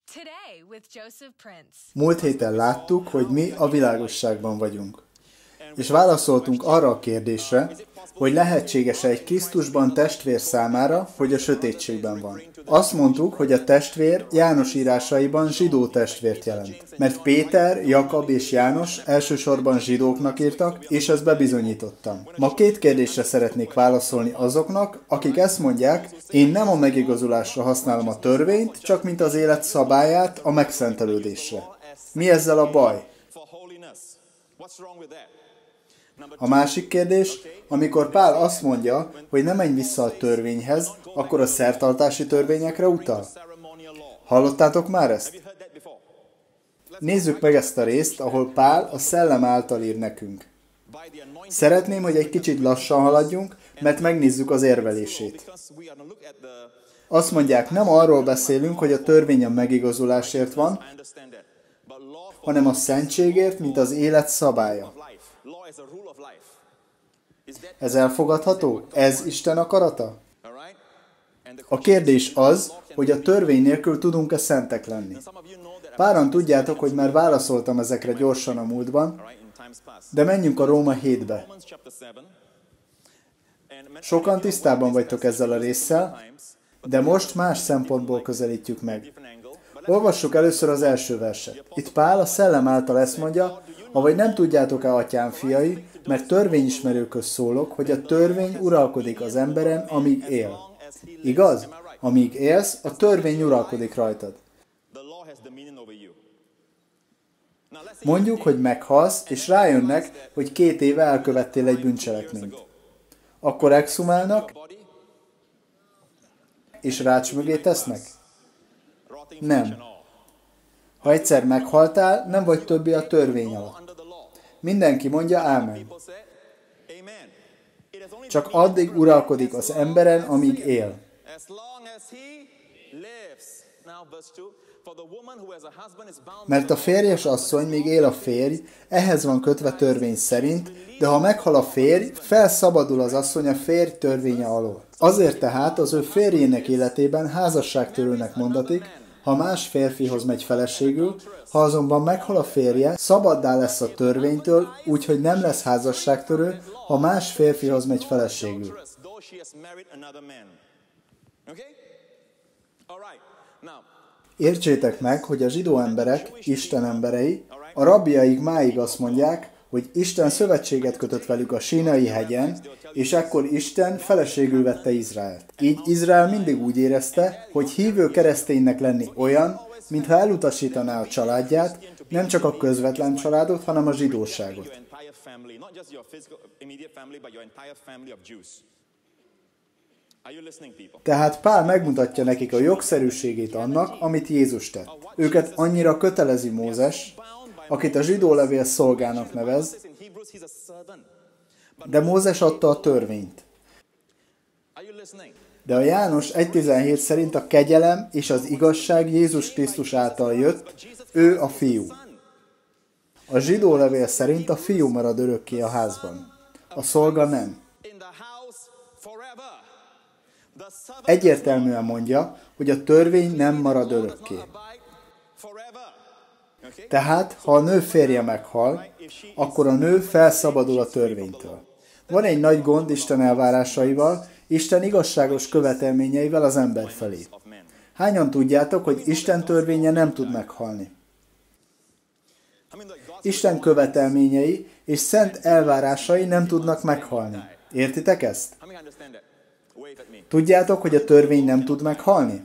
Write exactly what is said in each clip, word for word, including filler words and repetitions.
Múlt héten láttuk, hogy mi a világosságban vagyunk. És válaszoltunk arra a kérdésre, hogy lehetséges-e egy Krisztusban testvér számára, hogy a sötétségben van. Azt mondtuk, hogy a testvér János írásaiban zsidó testvért jelent. Mert Péter, Jakab és János elsősorban zsidóknak írtak, és ezt bebizonyítottam. Ma két kérdésre szeretnék válaszolni azoknak, akik ezt mondják, én nem a megigazulásra használom a törvényt, csak mint az élet szabályát a megszentelődésre. Mi ezzel a baj? A másik kérdés, amikor Pál azt mondja, hogy ne menj vissza a törvényhez, akkor a szertartási törvényekre utal? Hallottátok már ezt? Nézzük meg ezt a részt, ahol Pál a szellem által ír nekünk. Szeretném, hogy egy kicsit lassan haladjunk, mert megnézzük az érvelését. Azt mondják, nem arról beszélünk, hogy a törvény a megigazulásért van, hanem a szentségért, mint az élet szabálya. Ez elfogadható? Ez Isten akarata? A kérdés az, hogy a törvény nélkül tudunk-e szentek lenni. Páran tudjátok, hogy már válaszoltam ezekre gyorsan a múltban, de menjünk a Róma hétbe. Sokan tisztában vagytok ezzel a résszel, de most más szempontból közelítjük meg. Olvassuk először az első verset. Itt Pál a szellem által ezt mondja, avagy nem tudjátok-e, atyám fiai, mert törvényismerőköz szólok, hogy a törvény uralkodik az emberen, amíg él. Igaz? Amíg élsz, a törvény uralkodik rajtad. Mondjuk, hogy meghalsz, és rájönnek, hogy két éve elkövettél egy bűncselekményt. Akkor exhumálnak, és rács mögé tesznek? Nem. Ha egyszer meghaltál, nem vagy többé a törvény alatt. Mindenki mondja ámen. Csak addig uralkodik az emberen, amíg él. Mert a férjes asszony, míg él a férj, ehhez van kötve törvény szerint, de ha meghal a férj, felszabadul az asszony a férj törvénye alól. Azért tehát az ő férjének életében házasságtörőnek mondatik, ha más férfihoz megy feleségül, ha azonban meghal a férje, szabaddá lesz a törvénytől, úgyhogy nem lesz házasságtörő, ha más férfihoz megy feleségül. Értsétek meg, hogy a zsidó emberek, Isten emberei, a rabbiaik máig azt mondják, hogy Isten szövetséget kötött velük a Sínai hegyen, és ekkor Isten feleségül vette Izraelt. Így Izrael mindig úgy érezte, hogy hívő kereszténynek lenni olyan, mintha elutasítaná a családját, nem csak a közvetlen családot, hanem a zsidóságot. Tehát Pál megmutatja nekik a jogszerűségét annak, amit Jézus tett. Őket annyira kötelezi Mózes, akit a zsidó levél szolgának nevez, de Mózes adta a törvényt. De a János egy tizenhét szerint a kegyelem és az igazság Jézus Krisztus által jött, ő a fiú. A zsidó levél szerint a fiú marad örökké a házban. A szolga nem. Egyértelműen mondja, hogy a törvény nem marad örökké. Tehát, ha a nő férje meghal, akkor a nő felszabadul a törvénytől. Van egy nagy gond Isten elvárásaival, Isten igazságos követelményeivel az ember felé. Hányan tudjátok, hogy Isten törvénye nem tud meghalni? Isten követelményei és szent elvárásai nem tudnak meghalni. Értitek ezt? Tudjátok, hogy a törvény nem tud meghalni?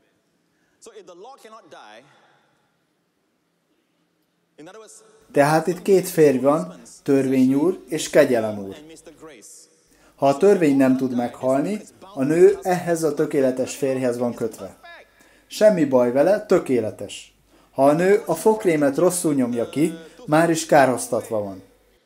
Tehát itt két férj van, törvény úr és kegyelem úr. Ha a törvény nem tud meghalni, a nő ehhez a tökéletes férjhez van kötve. Semmi baj vele, tökéletes. Ha a nő a fogkrémet rosszul nyomja ki, már is kárhoztatva van.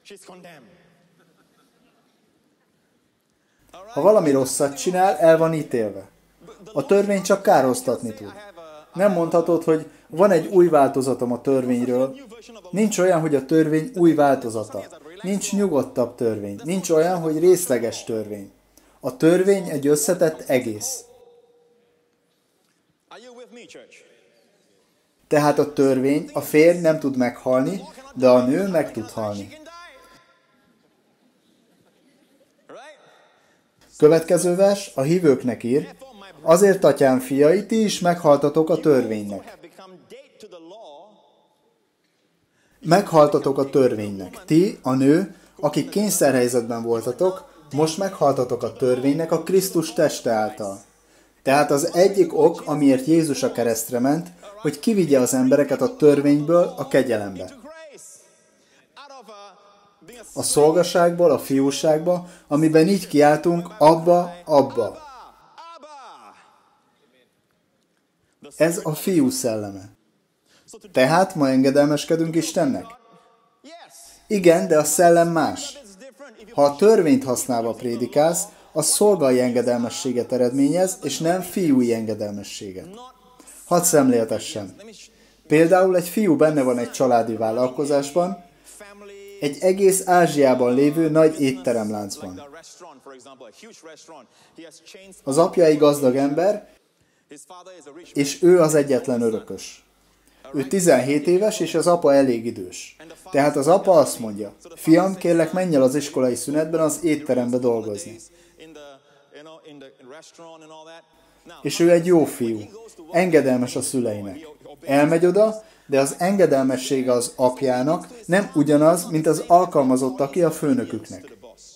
Ha valami rosszat csinál, el van ítélve. A törvény csak kárhoztatni tud. Nem mondhatod, hogy van egy új változatom a törvényről. Nincs olyan, hogy a törvény új változata. Nincs nyugodtabb törvény. Nincs olyan, hogy részleges törvény. A törvény egy összetett egész. Tehát a törvény, a férj nem tud meghalni, de a nő meg tud halni. Következő vers a hívőknek ír, azért, atyám fiai, ti is meghaltatok a törvénynek. Meghaltatok a törvénynek. Ti, a nő, akik kényszerhelyzetben voltatok, most meghaltatok a törvénynek a Krisztus teste által. Tehát az egyik ok, amiért Jézus a keresztre ment, hogy kivigye az embereket a törvényből a kegyelembe. A szolgaságból a fiúságba, amiben így kiáltunk, abba, abba. Ez a fiú szelleme. Tehát ma engedelmeskedünk Istennek? Igen, de a szellem más. Ha a törvényt használva prédikálsz, az szolgai engedelmességet eredményez, és nem fiúi engedelmességet. Hadd szemléltessem. Például egy fiú benne van egy családi vállalkozásban, egy egész Ázsiában lévő nagy étteremláncban. Az apja egy gazdag ember, és ő az egyetlen örökös. Ő tizenhét éves, és az apa elég idős. Tehát az apa azt mondja, fiam, kérlek, menj el az iskolai szünetben az étterembe dolgozni. És ő egy jó fiú, engedelmes a szüleinek. Elmegy oda, de az engedelmessége az apjának nem ugyanaz, mint az alkalmazottaké a főnöküknek.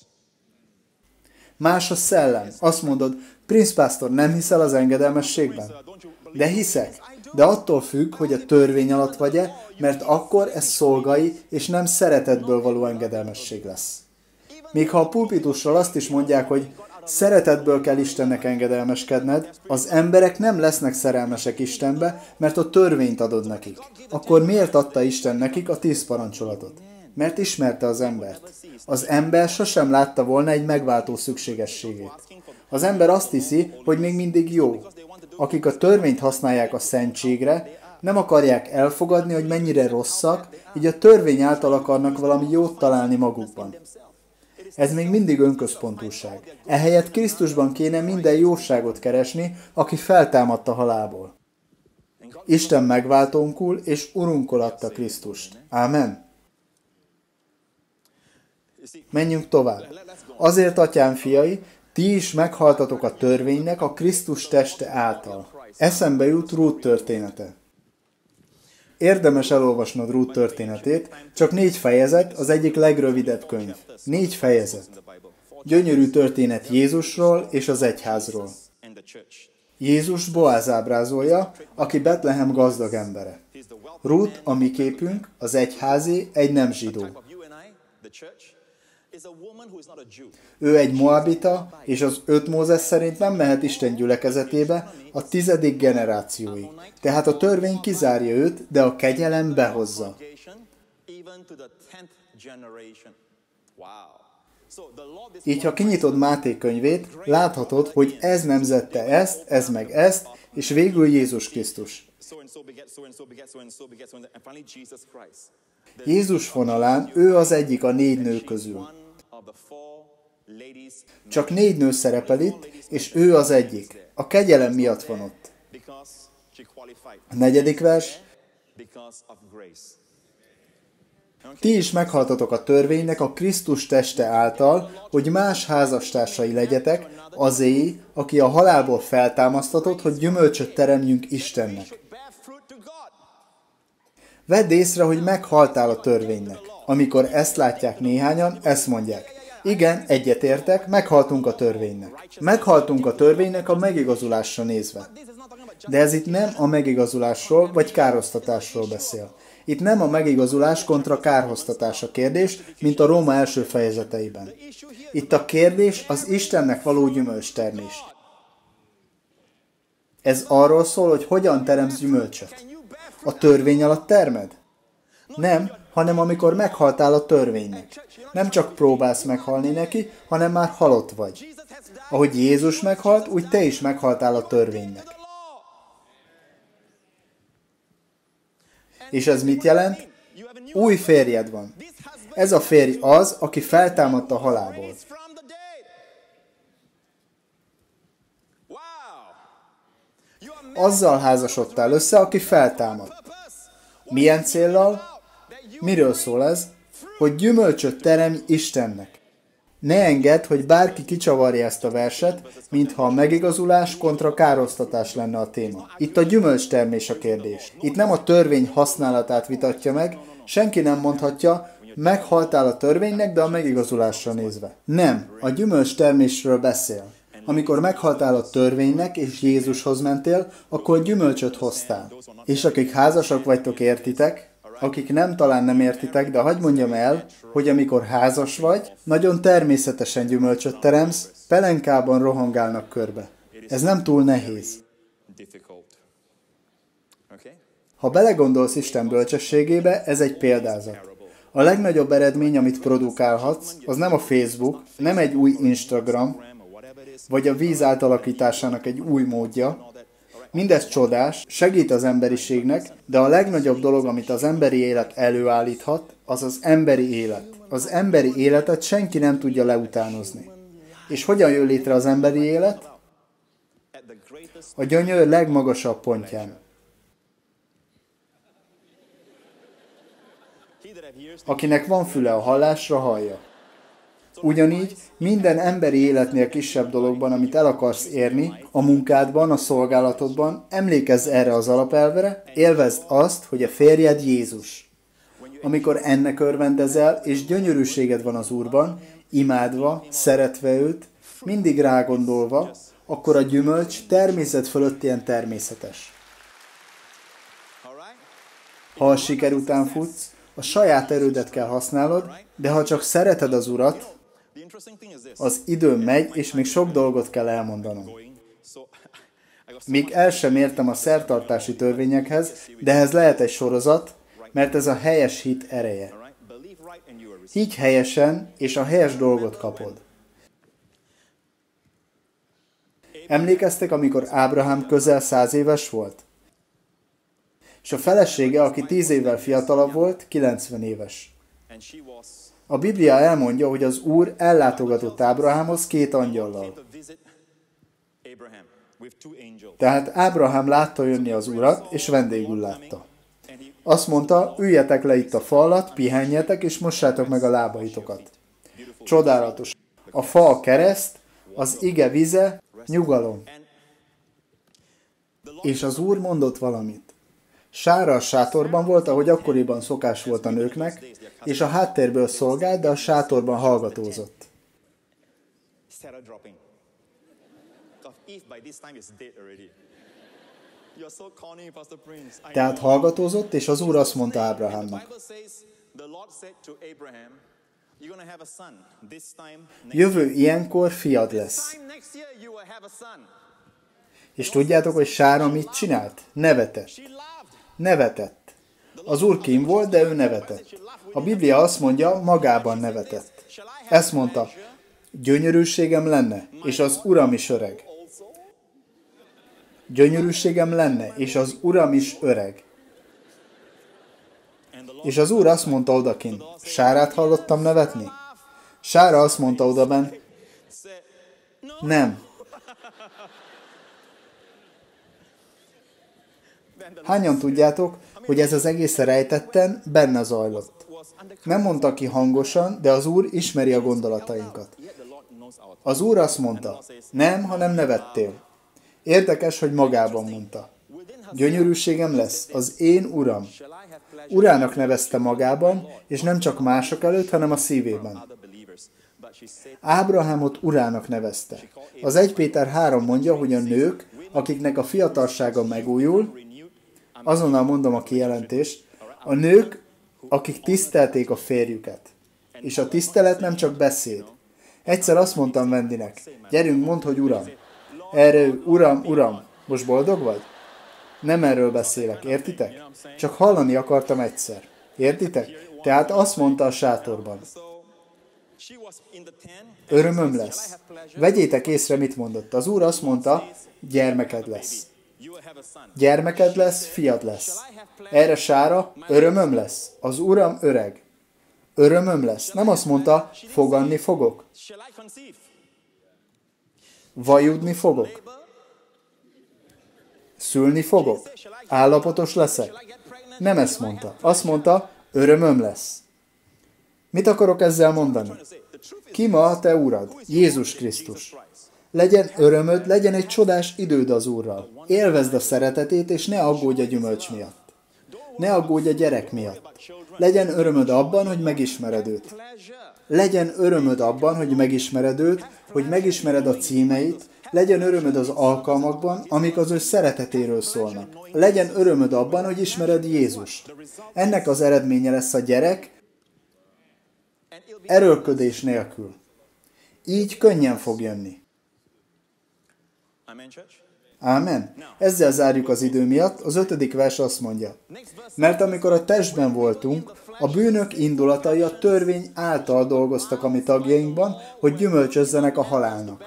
Más a szellem. Azt mondod, Prince Pastor, nem hiszel az engedelmességben? De hiszek. De attól függ, hogy a törvény alatt vagy-e, mert akkor ez szolgai és nem szeretetből való engedelmesség lesz. Még ha a pulpitusról azt is mondják, hogy szeretetből kell Istennek engedelmeskedned, az emberek nem lesznek szerelmesek Istenbe, mert a törvényt adod nekik. Akkor miért adta Isten nekik a tíz parancsolatot? Mert ismerte az embert. Az ember sosem látta volna egy megváltó szükségességét. Az ember azt hiszi, hogy még mindig jó. Akik a törvényt használják a szentségre, nem akarják elfogadni, hogy mennyire rosszak, így a törvény által akarnak valami jót találni magukban. Ez még mindig önközpontúság. Ehelyett Krisztusban kéne minden jóságot keresni, aki feltámadt a halálból. Isten megváltónkul és Urunkul adta Krisztust. Ámen. Menjünk tovább. Azért, atyám fiai, ti is meghaltatok a törvénynek a Krisztus teste által. Eszembe jut Rút története. Érdemes elolvasnod Rút történetét, csak négy fejezet, az egyik legrövidebb könyv. Négy fejezet. Gyönyörű történet Jézusról és az egyházról. Jézus Boáz ábrázolja, aki Betlehem gazdag embere. Rút, a mi képünk, az egyházi, egy nem zsidó. Ő egy moabita, és az öt Mózes szerint nem mehet Isten gyülekezetébe a tizedik generációig. Tehát a törvény kizárja őt, de a kegyelem behozza. Így, ha kinyitod Máté könyvét, láthatod, hogy ez nemzette ezt, ez meg ezt, és végül Jézus Krisztus. Jézus vonalán ő az egyik a négy nő közül. Csak négy nő szerepel itt, és ő az egyik. A kegyelem miatt van ott. A negyedik vers. Ti is meghaltatok a törvénynek a Krisztus teste által, hogy más házastársai legyetek, azéi, aki a halálból feltámasztatott, hogy gyümölcsöt teremjünk Istennek. Vedd észre, hogy meghaltál a törvénynek. Amikor ezt látják néhányan, ezt mondják. Igen, egyetértek, meghaltunk a törvénynek. Meghaltunk a törvénynek a megigazulásra nézve. De ez itt nem a megigazulásról vagy károsztatásról beszél. Itt nem a megigazulás kontra kárhoztatás a kérdés, mint a Róma első fejezeteiben. Itt a kérdés az Istennek való gyümölcstermés. Ez arról szól, hogy hogyan teremsz gyümölcsöt. A törvény alatt termed? Nem, hanem amikor meghaltál a törvénynek. Nem csak próbálsz meghalni neki, hanem már halott vagy. Ahogy Jézus meghalt, úgy te is meghaltál a törvénynek. És ez mit jelent? Új férjed van. Ez a férj az, aki feltámadt a halálból. Azzal házasodtál össze, aki feltámadt. Milyen céllal? Miről szól ez? Hogy gyümölcsöt teremj Istennek. Ne engedd, hogy bárki kicsavarja ezt a verset, mintha a megigazulás kontra károsztatás lenne a téma. Itt a gyümölcstermés a kérdés. Itt nem a törvény használatát vitatja meg, senki nem mondhatja, meghaltál a törvénynek, de a megigazulásra nézve. Nem, a gyümölcstermésről beszél. Amikor meghaltál a törvénynek, és Jézushoz mentél, akkor gyümölcsöt hoztál. És akik házasak vagytok, értitek, akik nem, talán nem értitek, de hadd mondjam el, hogy amikor házas vagy, nagyon természetesen gyümölcsöt teremsz, pelenkában rohangálnak körbe. Ez nem túl nehéz. Ha belegondolsz Isten bölcsességébe, ez egy példázat. A legnagyobb eredmény, amit produkálhatsz, az nem a Facebook, nem egy új Instagram, vagy a víz átalakításának egy új módja. Mindez csodás, segít az emberiségnek, de a legnagyobb dolog, amit az emberi élet előállíthat, az az emberi élet. Az emberi életet senki nem tudja leutánozni. És hogyan jön létre az emberi élet? A gyönyör legmagasabb pontján. Akinek van füle a hallásra, hallja. Ugyanígy minden emberi életnél kisebb dologban, amit el akarsz érni, a munkádban, a szolgálatodban, emlékezz erre az alapelvre, élvezd azt, hogy a férjed Jézus. Amikor ennek örvendezel, és gyönyörűséged van az Úrban, imádva, szeretve őt, mindig rágondolva, akkor a gyümölcs természet fölött ilyen természetes. Ha a siker után futsz, a saját erődet kell használod, de ha csak szereted az Urat, az idő megy, és még sok dolgot kell elmondanom. Még el sem értem a szertartási törvényekhez, de ez lehet egy sorozat, mert ez a helyes hit ereje. Higgy helyesen, és a helyes dolgot kapod. Emlékeztek, amikor Ábrahám közel száz éves volt? És a felesége, aki tíz évvel fiatalabb volt, kilencven éves. A Biblia elmondja, hogy az Úr ellátogatott Ábrahámhoz két angyallal. Tehát Ábrahám látta jönni az Urat, és vendégül látta. Azt mondta, üljetek le itt a fa alatt, pihenjetek, és mossátok meg a lábaitokat. Csodálatos. A fa a kereszt, az ige vize, nyugalom. És az Úr mondott valamit. Sára a sátorban volt, ahogy akkoriban szokás volt a nőknek, és a háttérből szolgált, de a sátorban hallgatózott. Tehát hallgatózott, és az Úr azt mondta Ábrahámnak. Jövő ilyenkor fiad lesz. És tudjátok, hogy Sára mit csinált? Nevetett. Nevetett. Az Úr kín volt, de ő nevetett. A Biblia azt mondja, magában nevetett. Ezt mondta, gyönyörűségem lenne, és az Uram is öreg. Gyönyörűségem lenne, és az Uram is öreg. És az Úr azt mondta odakint, Sárát hallottam nevetni? Sára azt mondta odaben, nem. Hányan tudjátok, hogy ez az egész rejtetten benne zajlott? Nem mondta ki hangosan, de az Úr ismeri a gondolatainkat. Az Úr azt mondta, nem, hanem nevettél. Érdekes, hogy magában mondta. Gyönyörűségem lesz, az én Uram. Urának nevezte magában, és nem csak mások előtt, hanem a szívében. Ábrahámot Urának nevezte. Az Első Péter három mondja, hogy a nők, akiknek a fiatalsága megújul, azonnal mondom a kijelentést, a nők, akik tisztelték a férjüket. És a tisztelet nem csak beszéd. Egyszer azt mondtam Wendynek, gyerünk, mondd, hogy Uram. Erre ő, Uram, Uram, most boldog vagy? Nem erről beszélek, értitek? Csak hallani akartam egyszer. Értitek? Tehát azt mondta a sátorban. Örömöm lesz. Vegyétek észre, mit mondott. Az Úr azt mondta, gyermeked lesz. Gyermeked lesz, fiad lesz. Erre Sára, örömöm lesz. Az Uram öreg. Örömöm lesz. Nem azt mondta, foganni fogok. Vajudni fogok. Szülni fogok. Állapotos leszek. Nem ezt mondta. Azt mondta, örömöm lesz. Mit akarok ezzel mondani? Ki ma a te urad? Jézus Krisztus. Legyen örömöd, legyen egy csodás időd az Úrral. Élvezd a szeretetét, és ne aggódj a gyümölcs miatt. Ne aggódj a gyerek miatt. Legyen örömöd abban, hogy megismered őt. Legyen örömöd abban, hogy megismered őt, hogy megismered a címeit, legyen örömöd az alkalmakban, amik az ő szeretetéről szólnak. Legyen örömöd abban, hogy ismered Jézust. Ennek az eredménye lesz a gyerek erőlködés nélkül. Így könnyen fog jönni. Ámen. Ezzel zárjuk az idő miatt. Az ötödik vers azt mondja. Mert amikor a testben voltunk, a bűnök indulatai a törvény által dolgoztak a mi tagjainkban, hogy gyümölcsözzenek a halálnak.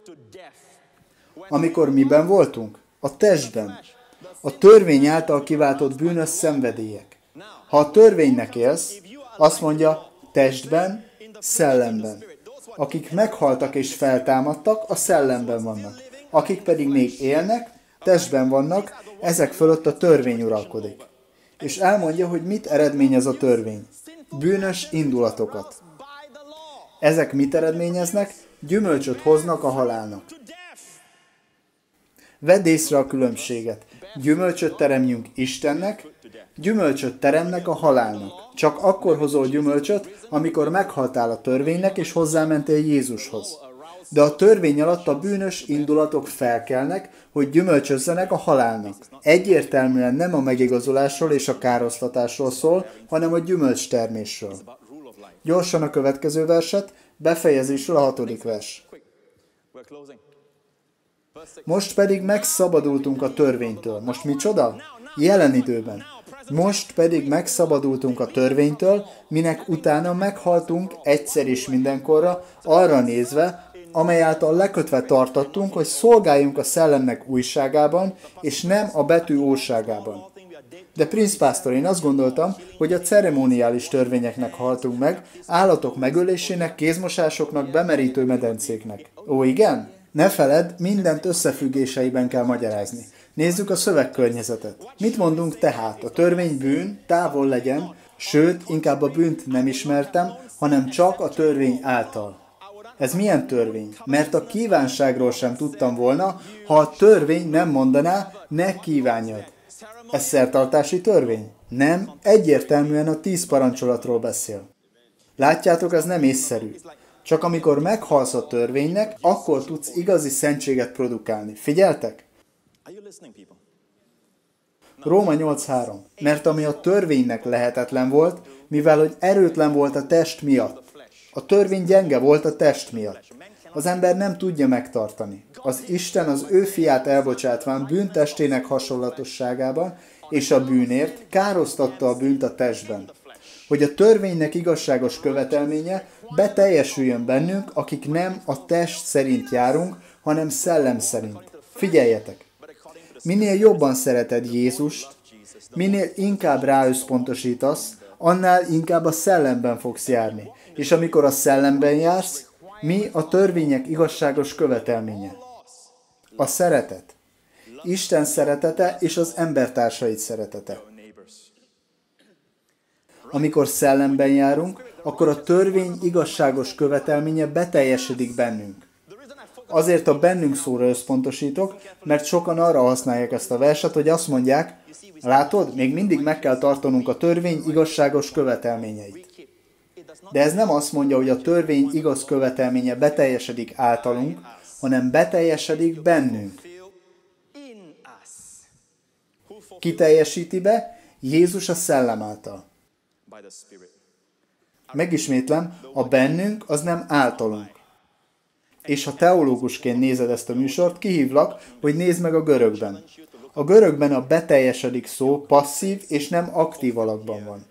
Amikor miben voltunk? A testben. A törvény által kiváltott bűnös szenvedélyek. Ha a törvénynek élsz, azt mondja, testben, szellemben. Akik meghaltak és feltámadtak, a szellemben vannak. Akik pedig még élnek, testben vannak, ezek fölött a törvény uralkodik. És elmondja, hogy mit eredményez a törvény. Bűnös indulatokat. Ezek mit eredményeznek? Gyümölcsöt hoznak a halálnak. Vedd észre a különbséget. Gyümölcsöt teremjünk Istennek, gyümölcsöt teremnek a halálnak. Csak akkor hozol gyümölcsöt, amikor meghaltál a törvénynek, és hozzámentél Jézushoz. De a törvény alatt a bűnös indulatok felkelnek, hogy gyümölcsözzenek a halálnak. Egyértelműen nem a megigazolásról és a károsztatásról szól, hanem a gyümölcstermésről. Gyorsan a következő verset, befejezésül a hatodik vers. Most pedig megszabadultunk a törvénytől. Most micsoda? Jelen időben. Most pedig megszabadultunk a törvénytől, minek utána meghaltunk egyszer és mindenkorra, arra nézve, amely által lekötve tartottunk, hogy szolgáljunk a szellemnek újságában, és nem a betű óságában. De Prince Pastor, én azt gondoltam, hogy a ceremoniális törvényeknek haltunk meg, állatok megölésének, kézmosásoknak, bemerítő medencéknek. Ó, igen? Ne feledd, mindent összefüggéseiben kell magyarázni. Nézzük a szövegkörnyezetet. Mit mondunk tehát? A törvény bűn, távol legyen, sőt, inkább a bűnt nem ismertem, hanem csak a törvény által. Ez milyen törvény? Mert a kívánságról sem tudtam volna, ha a törvény nem mondaná, ne kívánjad. Ez szertartási törvény? Nem, egyértelműen a tíz parancsolatról beszél. Látjátok, ez nem észszerű. Csak amikor meghalsz a törvénynek, akkor tudsz igazi szentséget produkálni. Figyeltek? Róma nyolc három. Mert ami a törvénynek lehetetlen volt, mivel hogy erőtlen volt a test miatt. A törvény gyenge volt a test miatt. Az ember nem tudja megtartani. Az Isten az ő fiát elbocsátván bűntestének hasonlatosságában, és a bűnért károsztatta a bűnt a testben. Hogy a törvénynek igazságos követelménye beteljesüljön bennünk, akik nem a test szerint járunk, hanem szellem szerint. Figyeljetek! Minél jobban szereted Jézust, minél inkább ráösszpontosítasz, annál inkább a szellemben fogsz járni. És amikor a szellemben jársz, mi a törvények igazságos követelménye? A szeretet. Isten szeretete és az embertársait szeretete. Amikor szellemben járunk, akkor a törvény igazságos követelménye beteljesedik bennünk. Azért a bennünk szóra összpontosítok, mert sokan arra használják ezt a verset, hogy azt mondják, látod, még mindig meg kell tartanunk a törvény igazságos követelményeit. De ez nem azt mondja, hogy a törvény igaz követelménye beteljesedik általunk, hanem beteljesedik bennünk. Ki teljesíti be? Jézus a szellem által. Megismétlem, a bennünk az nem általunk. És ha teológusként nézed ezt a műsort, kihívlak, hogy nézd meg a görögben. A görögben a beteljesedik szó passzív és nem aktív alakban van.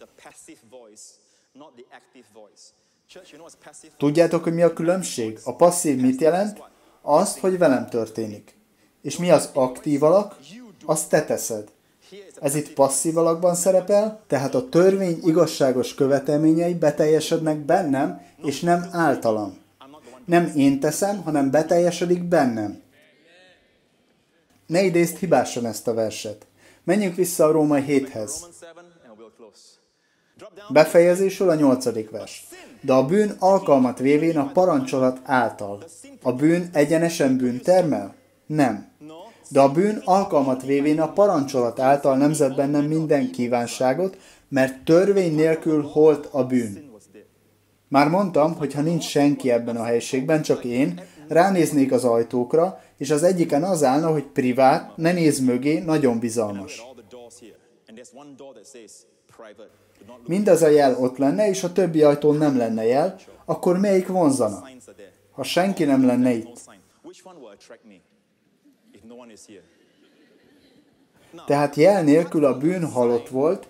Tudjátok, hogy mi a különbség? A passzív mit jelent? Azt, hogy velem történik. És mi az aktív alak? Azt te teszed. Ez itt passzív alakban szerepel, tehát a törvény igazságos követelményei beteljesednek bennem, és nem általam. Nem én teszem, hanem beteljesedik bennem. Ne idézd hibásan ezt a verset. Menjünk vissza a Római héthez. Befejezésül a nyolcadik vers. De a bűn alkalmat vévén a parancsolat által. A bűn egyenesen bűn termel? Nem. De a bűn alkalmat vévén a parancsolat által nemzett bennem minden kívánságot, mert törvény nélkül holt a bűn. Már mondtam, hogy ha nincs senki ebben a helyiségben, csak én, ránéznék az ajtókra, és az egyiken az állna, hogy privát, ne nézz mögé, nagyon bizalmas. Mindez a jel ott lenne, és a többi ajtón nem lenne jel, akkor melyik vonzana? Ha senki nem lenne itt. Tehát jel nélkül a bűn halott volt,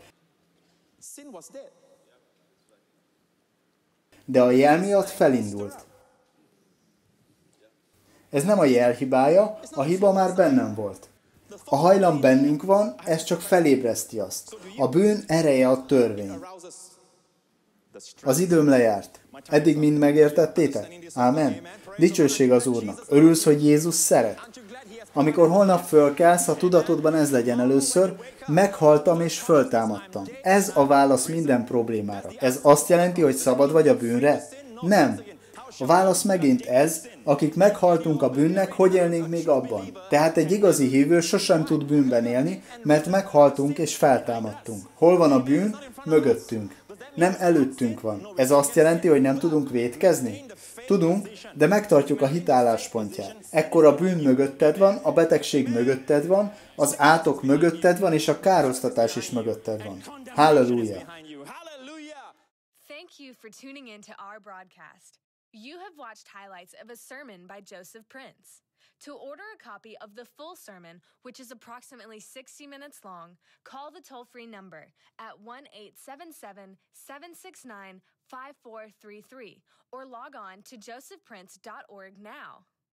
de a jel miatt felindult. Ez nem a jel hibája, a hiba már bennem volt. A hajlam bennünk van, ez csak felébreszti azt. A bűn ereje a törvény. Az időm lejárt. Eddig mind megértettétek? Ámen. Dicsőség az Úrnak. Örülsz, hogy Jézus szeret? Amikor holnap fölkelsz, ha tudatodban ez legyen először, meghaltam és föltámadtam. Ez a válasz minden problémára. Ez azt jelenti, hogy szabad vagy a bűnre? Nem. A válasz megint ez, akik meghaltunk a bűnnek, hogy élnénk még abban. Tehát egy igazi hívő sosem tud bűnben élni, mert meghaltunk és feltámadtunk. Hol van a bűn? Mögöttünk. Nem előttünk van. Ez azt jelenti, hogy nem tudunk vétkezni? Tudunk, de megtartjuk a hit álláspontját. Ekkor a bűn mögötted van, a betegség mögötted van, az átok mögötted van, és a károsztatás is mögötted van. Halleluja! Thank you for tuning in to our broadcast. You have watched highlights of a sermon by Joseph Prince. To order a copy of the full sermon, which is approximately sixty minutes long, call the toll-free number at one eight seven seven, seven six nine, five four three three or log on to joseph prince dot org now.